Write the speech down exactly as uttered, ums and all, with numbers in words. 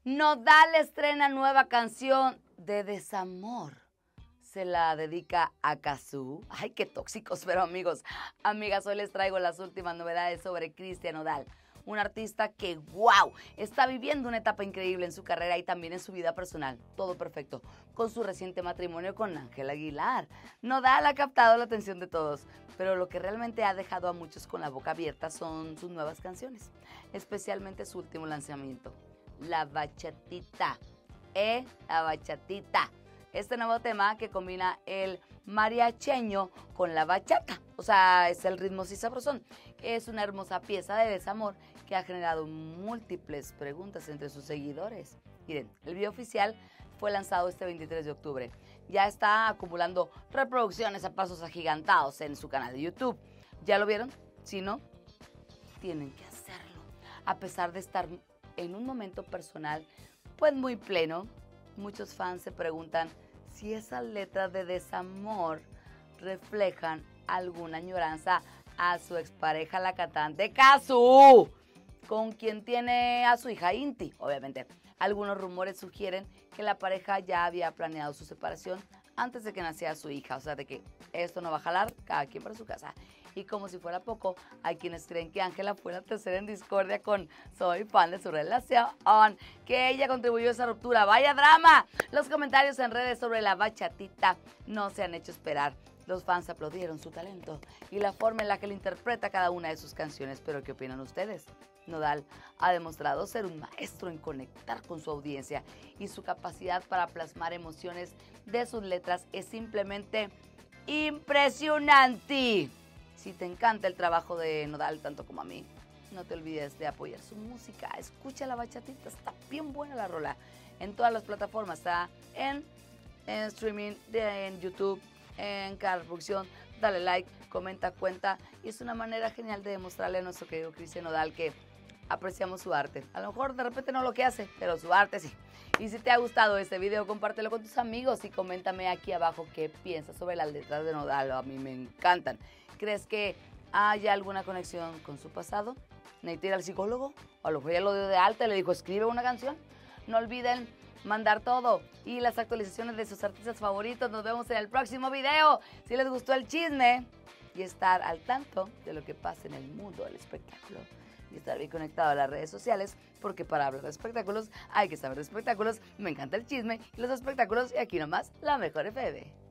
Nodal estrena nueva canción de desamor. Se la dedica a Cazzu. Ay, qué tóxicos, pero amigos, amigas, hoy les traigo las últimas novedades sobre Cristian Nodal. Un artista que, wow, está viviendo una etapa increíble en su carrera y también en su vida personal. Todo perfecto, con su reciente matrimonio con Ángela Aguilar. Nodal ha captado la atención de todos, pero lo que realmente ha dejado a muchos con la boca abierta son sus nuevas canciones, especialmente su último lanzamiento, La Bachatita. Eh, La Bachatita. Este nuevo tema que combina el mariacheño con la bachata, o sea, es el ritmo sí sabrosón. Es una hermosa pieza de desamor que ha generado múltiples preguntas entre sus seguidores. Miren, el video oficial fue lanzado este veintitrés de octubre. Ya está acumulando reproducciones a pasos agigantados en su canal de YouTube. ¿Ya lo vieron? Si no, tienen que hacerlo. A pesar de estar en un momento personal, pues muy pleno, muchos fans se preguntan si esas letras de desamor reflejan alguna añoranza a su expareja, la cantante Cazzu, con quien tiene a su hija Inti, obviamente. Algunos rumores sugieren que la pareja ya había planeado su separación antes de que naciera su hija, o sea, de que esto no va a jalar, cada quien para su casa. Y como si fuera poco, hay quienes creen que Ángela fue la tercera en discordia con Soy fan de su relación, que ella contribuyó a esa ruptura. ¡Vaya drama! Los comentarios en redes sobre la bachatita no se han hecho esperar. Los fans aplaudieron su talento y la forma en la que le interpreta cada una de sus canciones. ¿Pero qué opinan ustedes? Nodal ha demostrado ser un maestro en conectar con su audiencia y su capacidad para plasmar emociones de sus letras es simplemente impresionante. Si te encanta el trabajo de Nodal tanto como a mí, no te olvides de apoyar su música. Escucha La Bachatita, está bien buena la rola. En todas las plataformas, está en, en streaming, en YouTube, en cada reproducción. Dale like, comenta, cuenta. Y es una manera genial de demostrarle a nuestro querido Cristian Nodal que apreciamos su arte. A lo mejor de repente no lo que hace, pero su arte sí. Y si te ha gustado este video, compártelo con tus amigos y coméntame aquí abajo qué piensas sobre las letras de Nodal. A mí me encantan. ¿Crees que haya alguna conexión con su pasado? ¿Necesita ir al psicólogo? O a lo mejor ya lo dio de alta y le dijo, escribe una canción. No olviden mandar todo y las actualizaciones de sus artistas favoritos. Nos vemos en el próximo video. Si les gustó el chisme y estar al tanto de lo que pasa en el mundo del espectáculo y estar bien conectado a las redes sociales, porque para hablar de espectáculos hay que saber de espectáculos. Me encanta el chisme y los espectáculos y aquí nomás la mejor F M.